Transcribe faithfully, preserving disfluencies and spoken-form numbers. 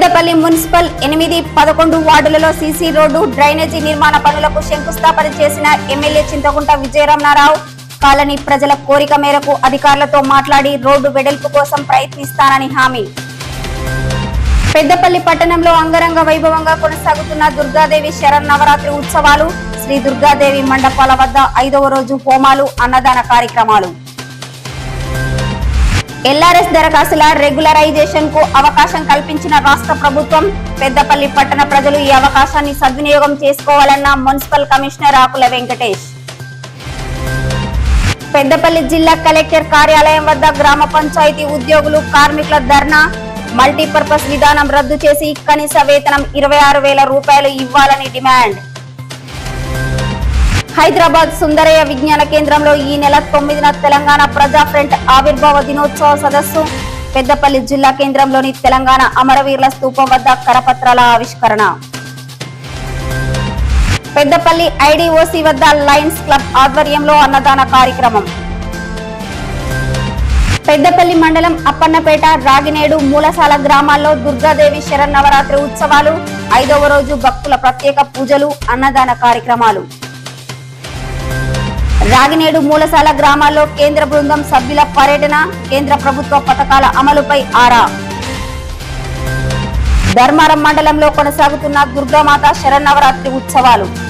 Peddapalli municipal ఎనిమిది పదకొండు వార్డులలో సీసీ రోడ్డు డ్రైనేజీ నిర్మాణ పనులకు శంకుస్థాపన చేసిన ఎమ్మెల్యే చింతకుంట విజయరమణారావు కాలనీ ప్రజల కోరిక మేరకు అధికారులతో మాట్లాడి రోడ్డు వెడల్పు కోసం ప్రయత్నిస్తానని హామీ. పెద్దపల్లి పట్టణంలో అంగరంగ వైభవంగా కొనసాగుతున్న దుర్గాదేవి శరన్నవరాత్రి ఉత్సవాలు. శ్రీ దుర్గాదేవి మండపాల వద్ద ఐదవ రోజు హోమాలు, అన్నదాన కార్యక్రమాలు. ఎల్ఆర్ఎస్ దరఖాస్తుల రెగ్యులరైజేషన్ కు అవకాశం కల్పించిన రాష్ట్ర ప్రభుత్వం. పెద్దపల్లి పట్టణ ప్రజలు ఈ అవకాశాన్ని సద్వినియోగం చేసుకోవాలన్న మున్సిపల్ కమిషనర్ ఆకుల వెంకటేష్. పెద్దపల్లి జిల్లా కలెక్టర్ కార్యాలయం వద్ద గ్రామ పంచాయతీ ఉద్యోగులు కార్మికుల ధర్నా. మల్టీపర్పస్ విధానం రద్దు చేసి కనీస వేతనం ఇరవై ఆరు వేల రూపాయలు ఇవ్వాలని డిమాండ్. హైదరాబాద్ సుందరయ్య విజ్ఞాన కేంద్రంలో ఈ నెల తొమ్మిదిన తెలంగాణ ప్రజా ఫ్రంట్ ఆవిర్భావ దినోత్సవ సదస్సు. పెద్దపల్లి జిల్లా కేంద్రంలోని తెలంగాణ అమరవీరుల స్తూపం వద్ద కరపత్రాల ఆవిష్కరణ. పెద్దపల్లి ఐడిఓసి వద్ద లయన్స్ క్లబ్ ఆధ్వర్యంలో అన్నదాన కార్యక్రమం. పెద్దపల్లి మండలం అప్పన్నపేట, రాగినేడు, మూలసాల గ్రామాల్లో దుర్గాదేవి శరన్నవరాత్రి ఉత్సవాలు. ఐదవ రోజు భక్తుల ప్రత్యేక పూజలు, అన్నదాన కార్యక్రమాలు. రాగినేడు, మూలసాల గ్రామాల్లో కేంద్ర బృందం సభ్యుల పర్యటన. కేంద్ర ప్రభుత్వ పథకాల అమలుపై ఆరా. ధర్మారం మండలంలో కొనసాగుతున్న దుర్గామాత శరన్నవరాత్రి ఉత్సవాలు.